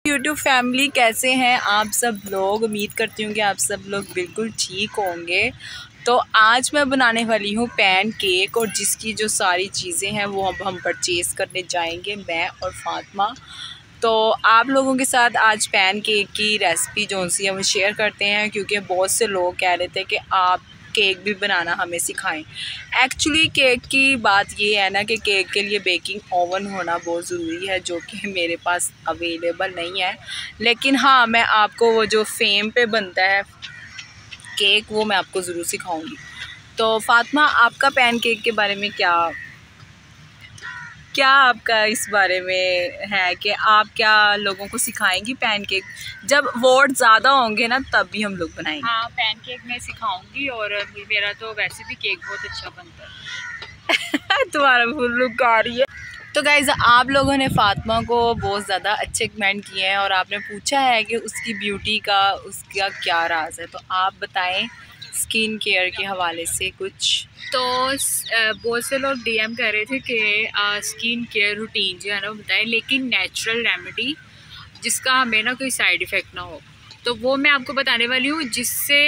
YouTube family कैसे हैं आप सब लोग। उम्मीद करती हूँ कि आप सब लोग बिल्कुल ठीक होंगे। तो आज मैं बनाने वाली हूँ पैन केक और जिसकी जो सारी चीज़ें हैं वो अब हम परचेज़ करने जाएंगे, मैं और फातिमा। तो आप लोगों के साथ आज पैन केक की रेसिपी जो सी है वो शेयर करते हैं, क्योंकि बहुत से लोग कह रहे थे कि आप केक भी बनाना हमें सिखाएं। एक्चुअली केक की बात ये है ना कि केक के लिए बेकिंग ओवन होना बहुत ज़रूरी है, जो कि मेरे पास अवेलेबल नहीं है। लेकिन हाँ, मैं आपको वो जो फेम पे बनता है केक वो मैं आपको ज़रूर सिखाऊंगी। तो फातिमा, आपका पैन केक के बारे में क्या आपका इस बारे में है कि आप क्या लोगों को सिखाएंगी पैन केक? जब वोट ज़्यादा होंगे ना तब भी हम लोग बनाएंगे। हाँ, पैन केक मैं सिखाऊंगी और मेरा तो वैसे भी केक बहुत अच्छा बनता है। तुम्हारा फुल लुक आ रही है। तो गाइज़, आप लोगों ने फातिमा को बहुत ज़्यादा अच्छे कमेंट किए हैं और आपने पूछा है कि उसकी ब्यूटी का उसका क्या राज है। तो आप बताएं स्किन केयर के हवाले से कुछ। तो बहुत से लोग डीएम कर रहे थे कि स्किन केयर रूटीन जो है ना वो बताएं, लेकिन नेचुरल रेमेडी जिसका हमें ना कोई साइड इफ़ेक्ट ना हो। तो वो मैं आपको बताने वाली हूँ, जिससे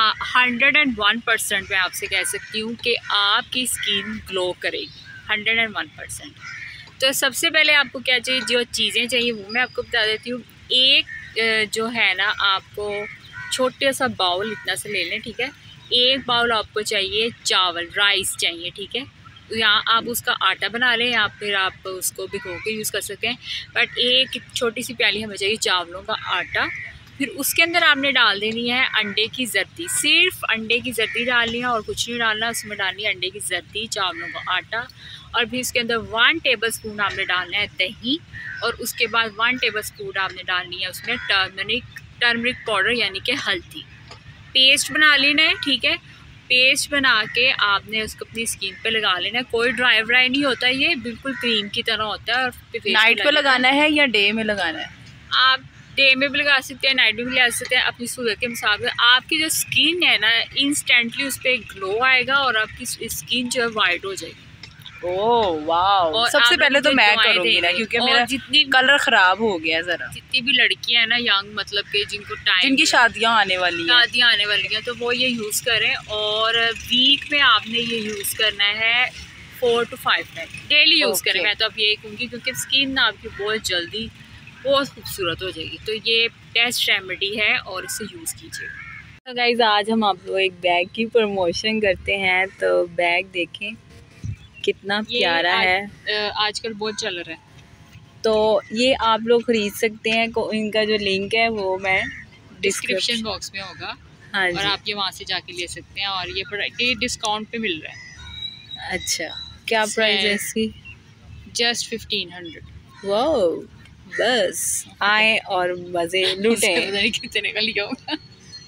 101% मैं आपसे कह सकती हूँ कि आपकी स्किन ग्लो करेगी 101%। तो सबसे पहले आपको क्या चाहिए, जो चीज़ें चाहिए वो मैं आपको बता देती हूँ। एक जो है ना, आपको छोटे सा बाउल इतना सा ले लें, ठीक है। एक बाउल आपको चाहिए चावल, राइस चाहिए, ठीक है। या आप उसका आटा बना लें या फिर आप उसको भिगो के यूज़ कर सकते हैं। बट एक छोटी सी प्याली हमें चाहिए चावलों का आटा। फिर उसके अंदर आपने डाल देनी है अंडे की जर्दी, सिर्फ अंडे की जर्दी डालनी है और कुछ नहीं डालना। उसमें डालनी है अंडे की जर्दी, चावलों का आटा, और फिर उसके अंदर 1 टेबलस्पून आपने डालना है दही, और उसके बाद 1 टेबलस्पून आपने डालनी है उसमें टर्मरिक पाउडर यानी कि हल्दी। पेस्ट बना लेना है, ठीक है। पेस्ट बना के आपने उसको अपनी स्किन पे लगा लेना है। कोई ड्राई नहीं होता, ये बिल्कुल क्रीम की तरह होता है। और नाइट पे लगाना है या डे में लगाना है? आप डे में भी लगा सकते हैं, नाइट में भी लगा सकते हैं, अपनी सूरत के मुताबिक। आपकी जो स्किन है ना, इंस्टेंटली उस पर ग्लो आएगा और आपकी स्किन जो है वाइट हो जाएगी। ओह वाह! सबसे पहले तो मैं करूँगी ना, क्योंकि मेरा जितनी कलर ख़राब हो गया ज़रा। जितनी भी लड़कियां हैं ना यंग, मतलब कि जिनकी शादियाँ आने वाली हैं, तो वो ये यूज़ करें। और वीक में आपने ये यूज़ करना है 4 to 5 टाइम, डेली यूज़ करें। मैं तो अब यही कहूँगी, क्योंकि स्किन ना आपकी बहुत जल्दी बहुत खूबसूरत हो जाएगी। तो ये बेस्ट रेमेडी है और इसे यूज़ कीजिए। तो गाइज़, आज हम आप लोग एक बैग की प्रमोशन करते हैं। तो बैग देखें कितना प्यारा है, आजकल बहुत चल रहा है। तो ये आप लोग ख़रीद सकते हैं। इनका जो लिंक है वो मैं डिस्क्रिप्शन बॉक्स में होगा। हाँ जी। और आप ये वहाँ से जाके ले सकते हैं, और ये प्रोडक्ट डिस्काउंट पे मिल रहा है। अच्छा, क्या प्राइस है इसकी? जस्ट 1500। वाओ, बस आए और मज़े लूटें। कितने का लिया होगा।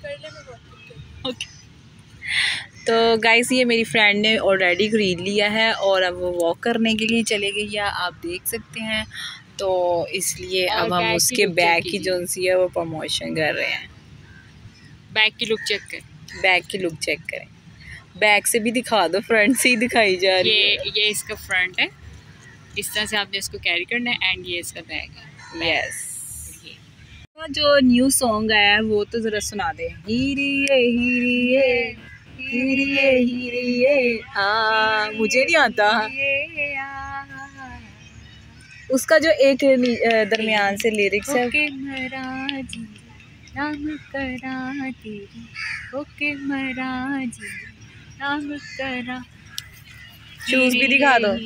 तो गाइस, ये मेरी फ्रेंड ने ऑलरेडी ख़रीद लिया है और अब वो वॉक करने के लिए चले गई है, आप देख सकते हैं। तो इसलिए अब हम उसके बैग की जो सी है वो प्रमोशन कर रहे हैं। बैग की लुक चेक करें, बैग की लुक चेक करें। बैग से भी दिखा दो, फ्रंट से ही दिखाई जा रही है। ये इसका फ्रंट है, इस तरह से आपने इसको कैरी करना है। एंड ये इसका बैग है। यस। जो न्यू सॉन्ग आया है वो तो ज़रा सुना दे। हीरिये हीरिये हीरिये हीरिये मुझे नहीं आता उसका जो एक दरमियान से लिरिक्स है। शूज भी दिखा दो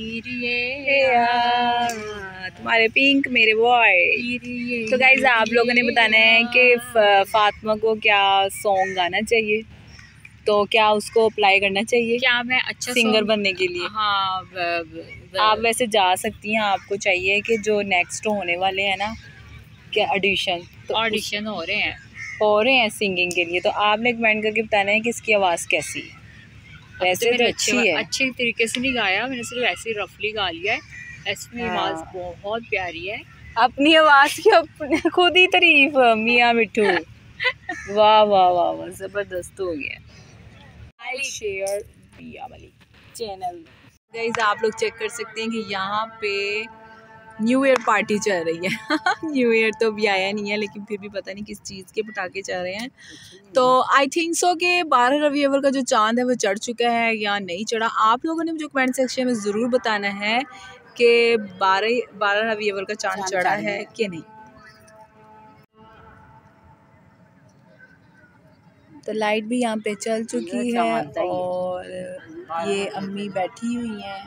तुम्हारे पिंक मेरे बॉय। तो गाइज, आप लोगों ने बताना है कि फातिमा को क्या सॉन्ग गाना चाहिए, तो क्या उसको अप्लाई करना चाहिए, क्या मैं अच्छा सिंगर बनने के लिए। हाँ, आप वैसे जा सकती हैं। आपको चाहिए कि जो नेक्स्ट होने वाले हैं ना, क्या ऑडिशन, तो ऑडिशन हो रहे हैं सिंगिंग के लिए। तो आपने कमेंट करके बताना है कि इसकी आवाज़ कैसी है। वैसे तो अच्छी है, अच्छे तरीके से नहीं गाया मैंने, सिर्फ ऐसे ही रफली गा लिया है। ऐसे में आवाज़ बहुत प्यारी है। अपनी आवाज़ की अपने खुद ही तारीफ, मियाँ मिठू। वाह वाह वाह वाह, ज़बरदस्त हो गया। लाइक शेयर पिया वाली चैनल। गाइस, आप लोग चेक कर सकते हैं कि यहाँ पे न्यू ईयर पार्टी चल रही है। न्यू ईयर तो अभी आया नहीं है, लेकिन फिर भी पता नहीं किस चीज़ के पटाखे चल रहे हैं। तो आई थिंक सो कि 12 रबी अव्वल का जो चांद है वो चढ़ चुका है या नहीं चढ़ा। आप लोगों ने मुझे कमेंट सेक्शन में ज़रूर बताना है कि 12 रबी अव्वल का चांद चढ़ा है कि नहीं। तो लाइट भी यहाँ पे चल चुकी है और ये अम्मी बैठी हुई हैं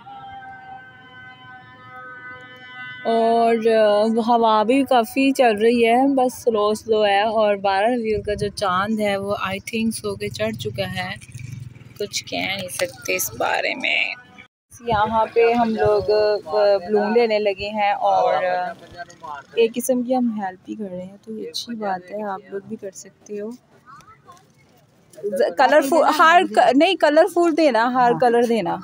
और हवा भी काफ़ी चल रही है, बस स्लो स्लो है। और 12 रबीउल का जो चांद है वो आई थिंक सो के चढ़ चुका है, कुछ कह नहीं सकते इस बारे में। यहाँ पे हम लोग बलून लेने लगे हैं और एक किस्म की हम हेल्प भी कर रहे हैं, तो ये अच्छी बात है, आप लोग भी कर सकते हो। कलरफुल नहीं कलरफुल देना, हर कलर देना।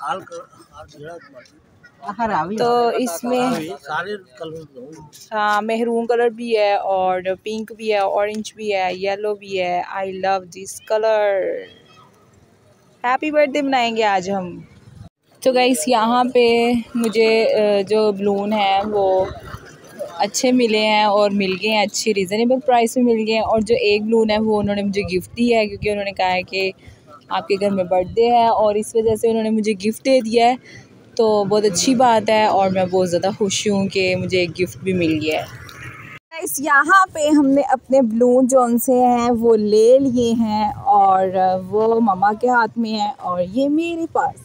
तो इसमें सारे कलर, हाँ मेहरून कलर भी है और पिंक भी है, ऑरेंज भी है, येलो भी है। I love this colour. Happy birthday मनाएंगे आज हम। तो गाइस यहाँ पे मुझे जो बलून है वो अच्छे मिले हैं और मिल गए हैं अच्छी रीज़नेबल प्राइस में मिल गए हैं। और जो एक बलून है वो उन्होंने मुझे गिफ्ट दी है, क्योंकि उन्होंने कहा है कि आपके घर में बर्थडे है और इस वजह से उन्होंने मुझे गिफ्ट दे दिया है। तो बहुत अच्छी बात है और मैं बहुत ज़्यादा खुश हूँ कि मुझे एक गिफ्ट भी मिल गया है। इस यहाँ पे हमने अपने बलून जो उनसे हैं वो ले लिए हैं और वो मम्मा के हाथ में है और ये मेरे पास।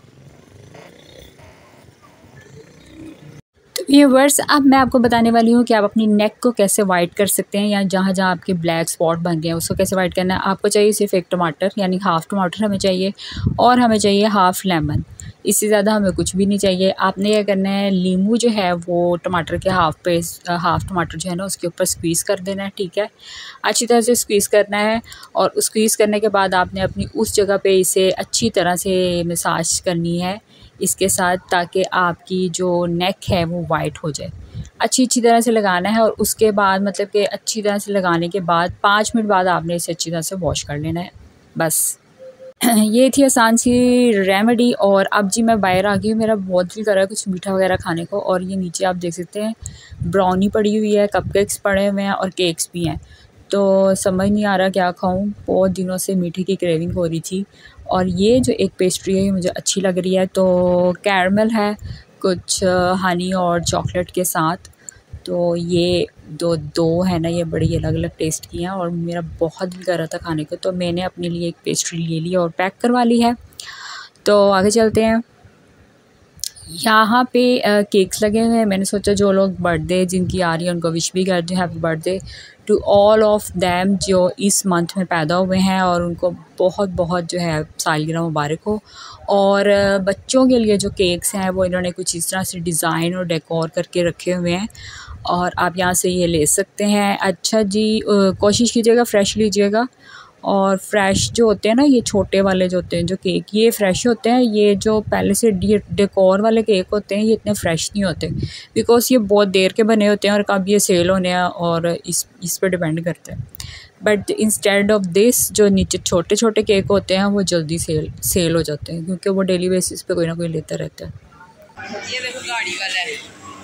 व्यूअर्स, अब मैं आपको बताने वाली हूँ कि आप अपनी नेक को कैसे वाइट कर सकते हैं, या जहाँ जहाँ आपके ब्लैक स्पॉट बन गए हैं उसको कैसे वाइट करना है। आपको चाहिए सिर्फ एक टमाटर, यानी हाफ़ टमाटर हमें चाहिए, और हमें चाहिए हाफ़ लेमन। इससे ज़्यादा हमें कुछ भी नहीं चाहिए। आपने क्या करना है, नींबू जो है वो टमाटर के हाफ़ टमाटर जो है ना उसके ऊपर स्क्वीज़ कर देना है, ठीक है। अच्छी तरह से स्क्वीज़ करना है और स्क्वीज़ करने के बाद आपने अपनी उस जगह पे इसे अच्छी तरह से मसाज करनी है इसके साथ, ताकि आपकी जो नेक है वो वाइट हो जाए। अच्छी तरह से लगाना है और उसके बाद मतलब कि अच्छी तरह से लगाने के बाद 5 मिनट बाद आपने इसे अच्छी तरह से वॉश कर लेना है, बस। ये थी आसान सी रेमेडी। और अब जी मैं बाहर आ गई हूँ, मेरा बहुत दिल कर रहा है कुछ मीठा वगैरह खाने को। और ये नीचे आप देख सकते हैं ब्राउनी पड़ी हुई है, कपकेक्स पड़े हुए हैं और केक्स भी हैं। तो समझ नहीं आ रहा क्या खाऊं, बहुत दिनों से मीठे की क्रेविंग हो रही थी। और ये जो एक पेस्ट्री है ये मुझे अच्छी लग रही है, तो कैरमल है कुछ हनी और चॉकलेट के साथ। तो ये दो है ना, ये बड़ी अलग अलग टेस्ट की हैं और मेरा बहुत दिल कर रहा था खाने को, तो मैंने अपने लिए एक पेस्ट्री ले ली और पैक करवा ली है। तो आगे चलते हैं। यहाँ पे केक्स लगे हुए हैं। मैंने सोचा जो लोग बर्थडे जिनकी आ रही है उनको विश भी कर दूँ, happy birthday to all of them जो इस मंथ में पैदा हुए हैं, और उनको बहुत बहुत जो है सालगिरह मुबारक हो। और बच्चों के लिए जो केक्स हैं वो इन्होंने कुछ इस तरह से डिज़ाइन और डेकोर करके रखे हुए हैं और आप यहाँ से ये ले सकते हैं। अच्छा जी, कोशिश कीजिएगा फ्रेश लीजिएगा। और फ्रेश जो होते हैं ना, ये छोटे वाले जो होते हैं जो केक, ये फ्रेश होते हैं। ये जो पहले से डेकोर वाले केक होते हैं ये इतने फ्रेश नहीं होते, बिकॉज ये बहुत देर के बने होते हैं और कब ये सेल होने हैं और इस पर डिपेंड करते हैं। बट इंस्टेड ऑफ दिस जो नीचे छोटे छोटे केक होते हैं वो जल्दी सेल हो जाते हैं, क्योंकि वो डेली बेसिस पे कोई ना कोई लेता रहता है। ये देखो गाड़ी वाला है।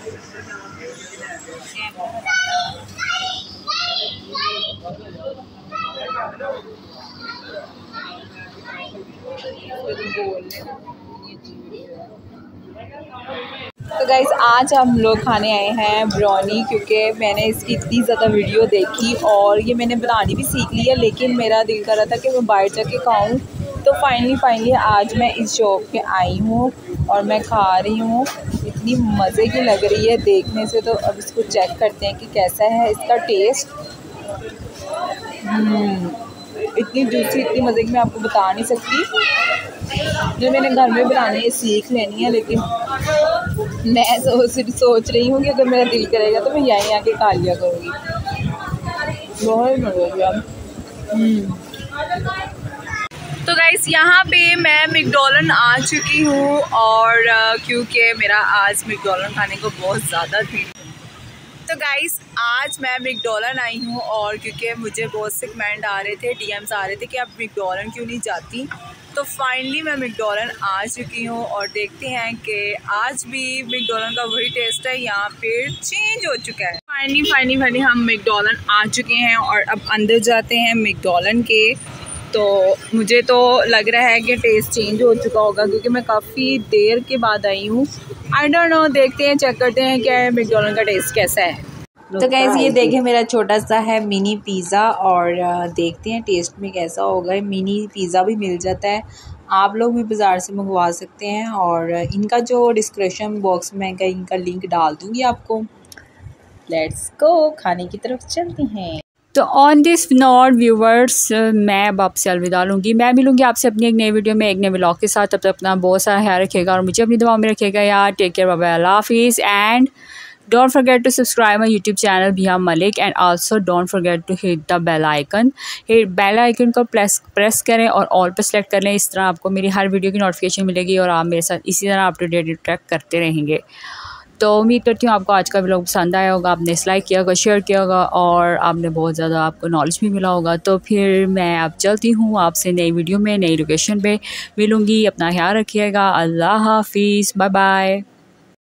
तो गाइस आज हम लोग खाने आए हैं ब्राउनी, क्योंकि मैंने इसकी इतनी ज़्यादा वीडियो देखी और ये मैंने बनानी भी सीख ली है, लेकिन मेरा दिल कर रहा था कि मैं बाहर जाके खाऊं। तो फाइनली आज मैं इस शॉप पे आई हूँ और मैं खा रही हूँ। इतनी मज़े की लग रही है देखने से। तो अब इसको चेक करते हैं कि कैसा है इसका टेस्ट। इतनी जूसी, इतनी मज़े की मैं आपको बता नहीं सकती। जो मैंने घर में बनानी है सीख लेनी है, लेकिन मैं सोच रही हूँ कि अगर मेरा दिल करेगा तो मैं यहीं आके खा लिया करूँगी। बहुत मज़ा गया। तो गाइस यहाँ पे मैं मैकडॉनल्ड आ चुकी हूँ और क्योंकि मेरा आज मैकडॉनल्ड खाने को बहुत ज़्यादा थी। तो गाइस आज मैं मैकडॉनल्ड आई हूँ और क्योंकि मुझे बहुत से कमेंट आ रहे थे, डीएम्स आ रहे थे कि आप मैकडॉनल्ड क्यों नहीं जाती। तो फाइनली मैं मैकडॉनल्ड आ चुकी हूँ और देखते हैं कि आज भी मैकडॉनल्ड का वही टेस्ट है या फिर चेंज हो चुका है। फाइनली हम मैकडॉनल्ड आ चुके हैं और अब अंदर जाते हैं मैकडॉनल्ड के। तो मुझे तो लग रहा है कि टेस्ट चेंज हो चुका होगा क्योंकि मैं काफ़ी देर के बाद आई हूँ। आई डोंट नो, देखते हैं, चेक करते हैं क्या मैकडॉनल्ड का टेस्ट कैसा है। तो गाइस ये देखें मेरा छोटा सा है मिनी पिज़्ज़ा और देखते हैं टेस्ट में कैसा होगा। मिनी पिज़्ज़ा भी मिल जाता है, आप लोग भी बाज़ार से मंगवा सकते हैं और इनका जो डिस्क्रिप्शन बॉक्स में इनका लिंक डाल दूँगी आपको। लेट्स गो, खाने की तरफ चलते हैं। तो ऑन दिस नोट व्यूवर्स, मैं अब आपसे अलविदा लूँगी। मैं मिलूँगी आपसे अपनी एक नई वीडियो में एक नए व्लॉग के साथ। तब तक अपना बहुत सारा ख्याल रखिएगा और मुझे अपनी दुआ में रखिएगा यार। टेक केयर, बाय बाय, अल्लाह हाफिज़ and don't forget to subscribe my YouTube channel Bia Malik and also don't forget to hit the bell icon। hit bell icon को प्रेस करें और ऑल पे सेलेक्ट कर लें। इस तरह आपको मेरी हर वीडियो की नोटिफिकेशन मिलेगी और आप मेरे साथ इसी तरह अप टू डेट इंटरेक्ट करते रहेंगे। तो उम्मीद करती हूँ आपको आज का व्लॉग पसंद आया होगा, आपने लाइक किया होगा, शेयर किया होगा और आपने बहुत ज़्यादा आपको नॉलेज भी मिला होगा। तो फिर मैं अब चलती हूँ, आपसे नई वीडियो में नई लोकेशन पे मिलूँगी। अपना ख्याल रखिएगा, अल्लाह हाफिज़, बाय बाय।